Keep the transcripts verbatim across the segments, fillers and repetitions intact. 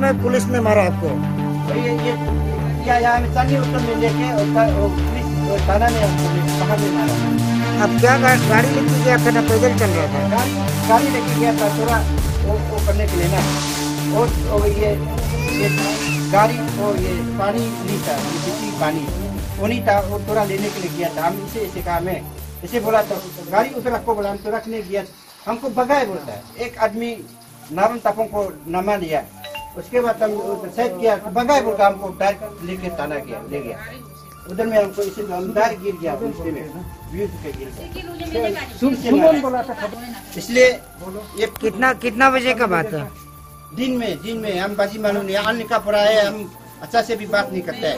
में पुलिस ने मारा आपको? ये ये या यहाँ में चांदनी होटल में लेके पुलिस थाना में हमको बाहर में मारा। अब क्या गा, गाड़ी लेके गया था ना पैदल चल रहा था? गाड़ी गाड़ी लेके गया था थोड़ा वो, वो करने के लिए ना, और, और ये ये गाड़ी वो ये पानी नहीं था, बिजली पानी वो नहीं था, वो थोड़ा लेने के लिए गया था। हम इसे इसे कहा मैं इसे बोला तो गाड़ी उधर रखो बोला, हम तो रखने गया, हमको भगाए बोलता है। एक आदमी नारन तापों को नमा लिया, उसके बाद हम सेट किया भगाए बोलता, हमको डायरेक्ट लेके थाना गया ले गया उधर में, हमको इसे डायरेक्ट गिर गया उसके में व्यूज पे गिर गया। इसलिए ये कितना कितना बजे का बात है? दिन में दिन में हम बाजी मालूम नहीं, अन्य का पड़ा है, हम अच्छा से भी बात नहीं करते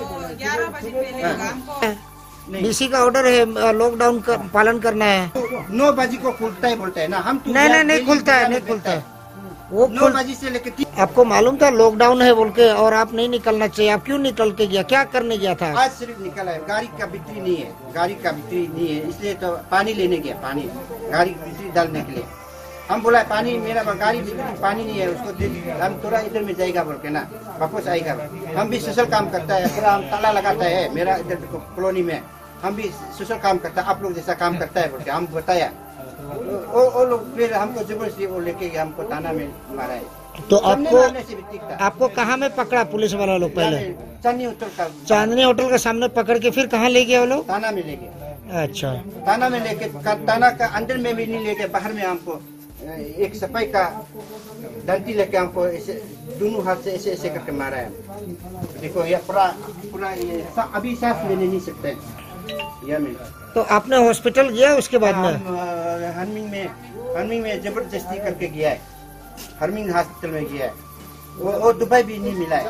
हैं। डीसी का ऑर्डर है लॉकडाउन का पालन करना है। नौ बजे को खुलता है बोलते हैं ना हम तो नहीं नहीं नहीं खुलता है, नहीं खुलता है वो नौ बजे से लेकर। आपको मालूम था लॉकडाउन है बोल के और आप नहीं निकलना चाहिए, आप क्यों निकल के गया, क्या करने गया था? आज सिर्फ निकला है, गाड़ी का बिक्री नहीं है, गाड़ी का बिक्री नहीं है, इसलिए तो पानी लेने गया, पानी गाड़ी की बिक्री डालने के लिए। हम बोला पानी मेरा गाड़ी पानी नहीं है, उसको दे, हम थोड़ा इधर में जाएगा बोल के ना वापस आएगा। हम भी सोशल काम करता है, पूरा हम ताला लगाता है मेरा इधर कॉलोनी में, हम भी सोशल काम करता है, आप लोग जैसा काम करता है बोल के हम बताया। वो वो लोग फिर हमको जबरदस्ती वो लेके हमको थाना में मारा है। तो आपको आपको कहाँ में पकड़ा पुलिस वाला लोग? पहले चांदनी होटल का चांदनी होटल के सामने पकड़ के फिर कहाँ ले गए वो लोग? थाना में ले गए। अच्छा, थाना में लेके, थाना का अंदर में भी नहीं लेके, बाहर में हमको एक सफाई का डंडी लेके हमको ऐसे दोनों हाथ से ऐसे ऐसे करके मारा है। देखो ये पूरा पूरा ये अभी सांस लेने नहीं सकते ये में। तो आपने हॉस्पिटल गया उसके बाद में? हरमिंग में हरमिंग में जबरदस्ती करके गया है, हरमिंग हॉस्पिटल में गया है वो, और दुबई भी नहीं मिला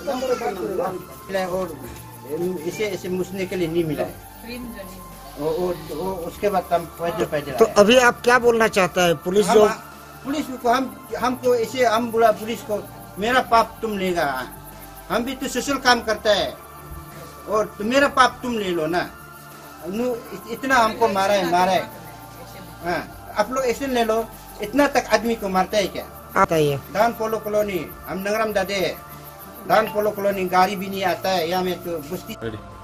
है, और इसे इसे मुझने के लिए नहीं मिला है वो, वो, वो उसके बाद हम पैदल पैदल। तो अभी आप क्या बोलना चाहता है? पुलिस जो पुलिस को हम हमको इसे हम बोला पुलिस को मेरा पाप तुम लेगा, हम भी तो सोशल काम करता है और तो मेरा पाप तुम ले लो ना, इतना हमको मारा है मारा है। हाँ, आप लोग एक्शन ले लो, इतना तक आदमी को मारता है क्या? आता है दान पोलो कॉलोनी, हम नगरम दादे है, दान पोलो कॉलोनी गाड़ी भी नहीं आता है यहाँ में तो बुस्ती।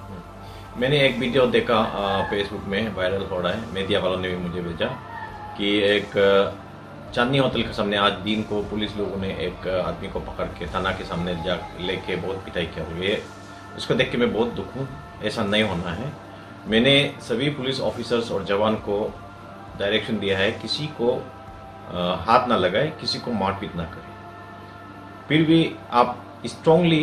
मैंने एक वीडियो देखा फेसबुक में वायरल हो रहा है, मीडिया वालों ने भी मुझे भेजा कि एक चांदनी होटल के सामने आज दिन को पुलिस लोगों ने एक आदमी को पकड़ के थाना के सामने जा लेके बहुत पिटाई किया हुई है। उसको देख के मैं बहुत दुख हूँ, ऐसा नहीं होना है। मैंने सभी पुलिस ऑफिसर्स और जवान को डायरेक्शन दिया है किसी को आ, हाथ ना लगाए, किसी को मारपीट ना करे। फिर भी आप स्ट्रांगली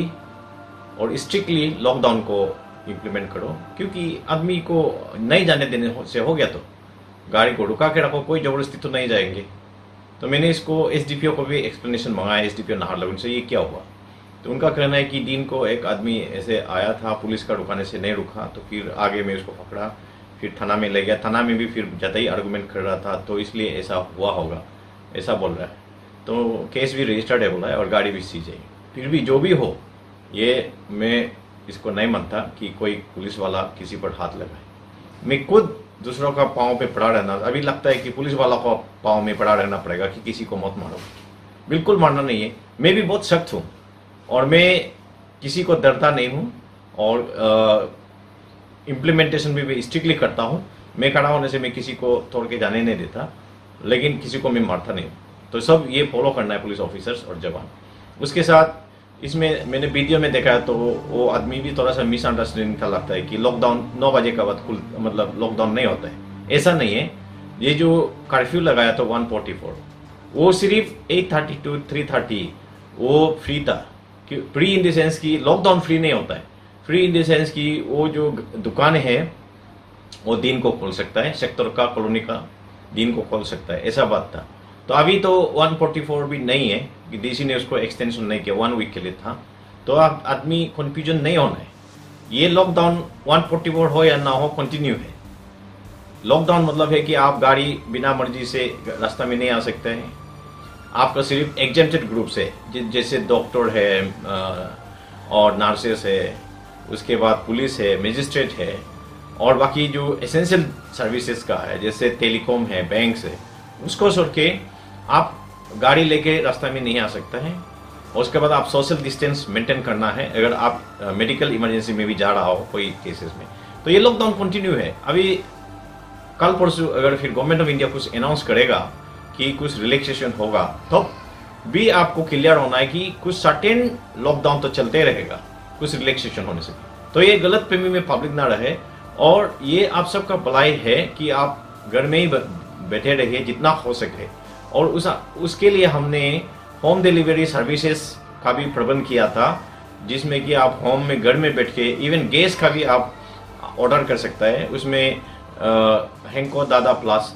और स्ट्रिक्टली लॉकडाउन को इम्प्लीमेंट करो, क्योंकि आदमी को नहीं जाने देने से हो गया तो गाड़ी को रुका के रखो, कोई जबरदस्ती तो नहीं जाएंगे। तो मैंने इसको एसडीपीओ को भी एक्सप्लेनेशन मंगाया, एसडीपीओ नाहरलगुन से, ये क्या हुआ। तो उनका कहना है कि दिन को एक आदमी ऐसे आया था, पुलिस का रुकाने से नहीं रुका, तो फिर आगे में उसको पकड़ा, फिर थाना में ले गया, थाना में भी फिर ज़्यादा ही आर्गूमेंट कर रहा था, तो इसलिए ऐसा हुआ होगा, ऐसा बोल रहा है। तो केस भी रजिस्टर्ड है बोला है और गाड़ी भी सीज है। फिर भी जो भी हो, ये मैं इसको नहीं मानता कि कोई पुलिस वाला किसी पर हाथ लगाए। मैं खुद दूसरों का पाँव पे पड़ा रहना, अभी लगता है कि पुलिस वाला को पाँव में पड़ा रहना पड़ेगा कि किसी को मत मारो। बिल्कुल मारना नहीं है। मैं भी बहुत सख्त हूँ और मैं किसी को डरता नहीं हूँ और इम्प्लीमेंटेशन भी मैं स्ट्रिक्टली करता हूँ। मैं खड़ा होने से मैं किसी को तोड़ के जाने नहीं देता, लेकिन किसी को मैं मारता नहीं हूँ। तो सब ये फॉलो करना है पुलिस ऑफिसर्स और जवान। उसके साथ इसमें मैंने वीडियो में देखा है तो वो आदमी भी थोड़ा सा मिसअंडरस्टैंडिंग था, लगता है कि लॉकडाउन नौ बजे का बाद खुल मतलब लॉकडाउन नहीं होता है, ऐसा नहीं है। ये जो कर्फ्यू लगाया था वन फोर्टी फोर, वो सिर्फ eight thirty to three thirty वो फ्री था। फ्री इन द सेंस की लॉकडाउन फ्री नहीं होता है, फ्री इन द सेंस की वो जो दुकान है वो दिन को खोल सकता है, सेक्टर का कॉलोनी का दिन को खोल सकता है, ऐसा बात था। तो अभी तो वन फोर्टी फोर भी नहीं है कि डीसी ने उसको एक्सटेंशन नहीं किया, वन वीक के लिए था। तो अब आदमी कंफ्यूजन नहीं होना है, ये लॉकडाउन वन फोर्टी फोर हो या ना हो कंटिन्यू है। लॉकडाउन मतलब है कि आप गाड़ी बिना मर्जी से रास्ता में नहीं आ सकते हैं, आपका सिर्फ एग्जेम्प्टेड ग्रुप से, जैसे डॉक्टर है और नर्सेस है, उसके बाद पुलिस है, मजिस्ट्रेट है, और बाकी जो एसेंशियल सर्विसेज का है जैसे टेलीकॉम है, बैंक है, उसको छोड़ के आप गाड़ी लेके रास्ता में नहीं आ सकते हैं। और उसके बाद आप सोशल डिस्टेंस मेंटेन करना है अगर आप मेडिकल इमरजेंसी में भी जा रहा हो कोई केसेस में। तो ये लॉकडाउन कंटिन्यू है। अभी कल परसों अगर फिर गवर्नमेंट ऑफ इंडिया कुछ अनाउंस करेगा कि कुछ रिलैक्सेशन होगा तो भी आपको क्लियर होना है कि कुछ सर्टेन लॉकडाउन तो चलते रहेगा कुछ रिलैक्सेशन होने से। तो ये गलत फहमी में पब्लिक ना रहे और ये आप सबका भलाई है कि आप घर में ही बैठे रहिए जितना हो सके। और उस उसके लिए हमने होम डिलीवरी सर्विसेज का भी प्रबंध किया था, जिसमें कि आप होम में घर में बैठ के इवन गैस का भी आप ऑर्डर कर सकता है। उसमें हेंको दादा प्लस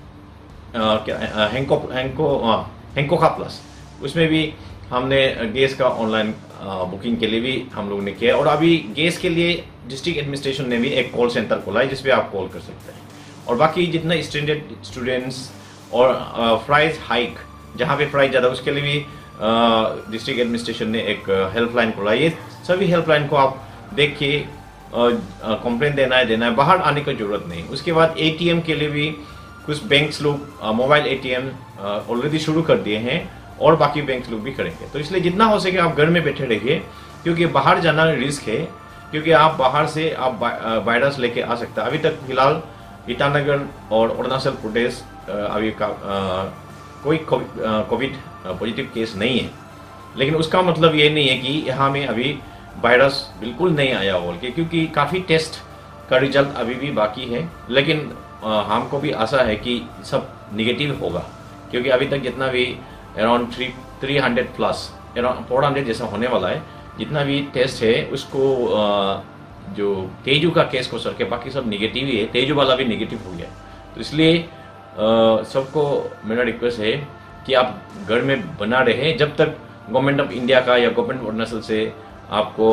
क्या हेंको हेंको हेंको का प्लस उसमें भी हमने गैस का ऑनलाइन बुकिंग के लिए भी हम लोगों ने किया। और अभी गैस के लिए डिस्ट्रिक्ट एडमिनिस्ट्रेशन ने भी एक कॉल सेंटर खोला है जिस पे आप कॉल कर सकते हैं। और बाकी जितना स्टैंडर्ड स्टूडेंट्स और प्राइस हाइक जहाँ पे प्राइस ज़्यादा उसके लिए भी डिस्ट्रिक्ट एडमिनिस्ट्रेशन ने एक हेल्पलाइन खोला। ये सभी हेल्पलाइन को आप देख के कंप्लेंट देना है देना है बाहर आने की जरूरत नहीं। उसके बाद एटीएम के लिए भी कुछ बैंक्स लोग मोबाइल एटीएम ऑलरेडी शुरू कर दिए हैं और बाकी बैंक्स लोग भी करेंगे। तो इसलिए जितना हो सके आप घर में बैठे रहिए, क्योंकि बाहर जाना रिस्क है, क्योंकि आप बाहर से आप वायरस लेके आ सकता है। अभी तक फिलहाल ईटानगर और अरुणाचल प्रदेश अभी का आ, कोई कोविड पॉजिटिव केस नहीं है, लेकिन उसका मतलब ये नहीं है कि यहाँ में अभी वायरस बिल्कुल नहीं आया बोल के, क्योंकि काफ़ी टेस्ट का रिजल्ट अभी भी बाकी है। लेकिन आ, हमको भी आशा है कि सब निगेटिव होगा, क्योंकि अभी तक जितना भी around three three hundred plus around four hundred जैसा होने वाला है, जितना भी टेस्ट है उसको आ, जो तेजू का केस को सर के बाकी सब निगेटिव ही है, तेजू वाला भी निगेटिव हो गया। तो इसलिए सबको मेरा रिक्वेस्ट है कि आप घर में बना रहे जब तक गवर्नमेंट ऑफ इंडिया का या गवर्नमेंट अरुणाचल से आपको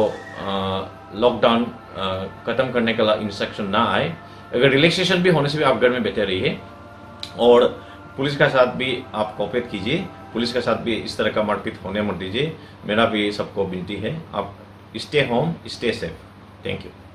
लॉकडाउन खत्म करने का इंस्ट्रक्शन ना आए। अगर रिलैक्सेशन भी होने से भी आप घर में बैठे रहिए और पुलिस का साथ भी आप कोऑपरेट कीजिए, पुलिस के साथ भी इस तरह का मारपीट होने मत दीजिए। मेरा भी सबको विनती है, आप stay home, stay safe. Thank you.